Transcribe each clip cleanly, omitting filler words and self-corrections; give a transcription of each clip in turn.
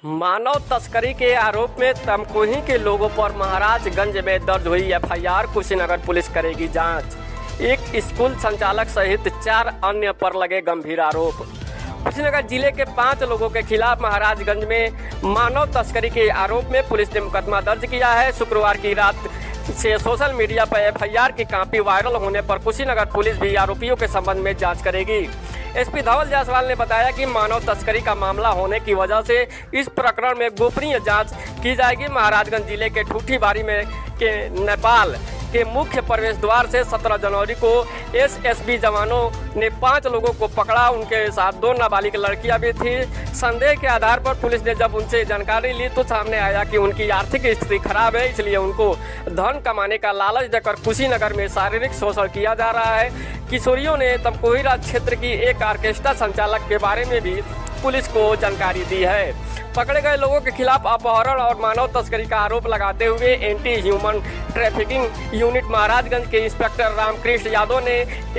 मानव तस्करी के आरोप में तमकुही के लोगों पर महाराजगंज में दर्ज हुई एफआईआर। कुशीनगर पुलिस करेगी जांच। एक स्कूल संचालक सहित 4 अन्य पर लगे गंभीर आरोप। कुशीनगर जिले के 5 लोगों के खिलाफ महाराजगंज में मानव तस्करी के आरोप में पुलिस ने मुकदमा दर्ज किया है। शुक्रवार की रात से सोशल मीडिया पर एफआईआर की कॉपी वायरल होने पर कुशीनगर पुलिस भी आरोपियों के संबंध में जांच करेगी। एसपी धवल जायसवाल ने बताया कि मानव तस्करी का मामला होने की वजह से इस प्रकरण में गोपनीय जांच की जाएगी। महाराजगंज जिले के ठूठीबारी में के नेपाल के मुख्य प्रवेश द्वार से 17 जनवरी को एसएसबी जवानों ने 5 लोगों को पकड़ा। उनके साथ 2 नाबालिग लड़कियां भी थी। संदेह के आधार पर पुलिस ने जब उनसे जानकारी ली तो सामने आया कि उनकी आर्थिक स्थिति खराब है, इसलिए उनको धन कमाने का लालच देकर कुशीनगर में शारीरिक शोषण किया जा रहा है। किशोरियों ने तमकुही क्षेत्र की एक ऑर्केस्ट्रा संचालक के बारे में भी पुलिस को जानकारी दी है। पकड़े गए लोगों के खिलाफ अपहरण और मानव तस्करी का आरोप लगाते हुए anti human trafficking unit Maharajganj के इंस्पेक्टर रामकृष्ण यादव ने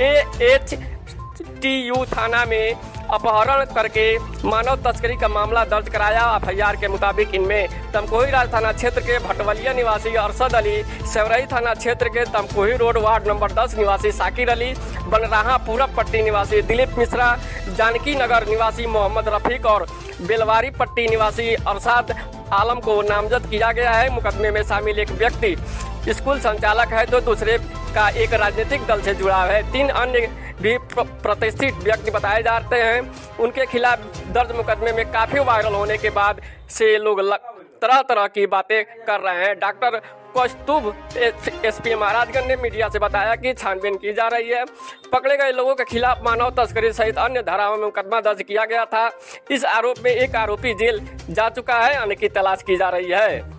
एएचटीयू थाना में अपहरण करके मानव तस्करी का मामला दर्ज कराया। एफआईआर के मुताबिक इनमें तमकुही थाना क्षेत्र के भटवलिया निवासी अरशद अली, सेवरई थाना क्षेत्र के तमकुही रोड वार्ड नंबर 10 निवासी साकिर अली, बनराहा पूरब पट्टी निवासी दिलीप मिश्रा, जानकी नगर निवासी मोहम्मद रफीक और बेलवारी पट्टी निवासी अरशद आलम को नामजद किया गया है। मुकदमे में शामिल एक व्यक्ति स्कूल संचालक है तो दूसरे का एक राजनीतिक दल से जुड़ा है। 3 अन्य भी प्रतिष्ठित व्यक्ति बताए जाते हैं। उनके खिलाफ दर्ज मुकदमे में काफी वायरल होने के बाद से लोग तरह तरह की बातें कर रहे हैं। डॉक्टर कौस्तुभ एसपी महाराजगंज ने मीडिया से बताया कि छानबीन की जा रही है। पकड़े गए लोगों के खिलाफ मानव तस्करी सहित अन्य धाराओं में मुकदमा दर्ज किया गया था। इस आरोप में एक आरोपी जेल जा चुका है, अन्य की तलाश की जा रही है।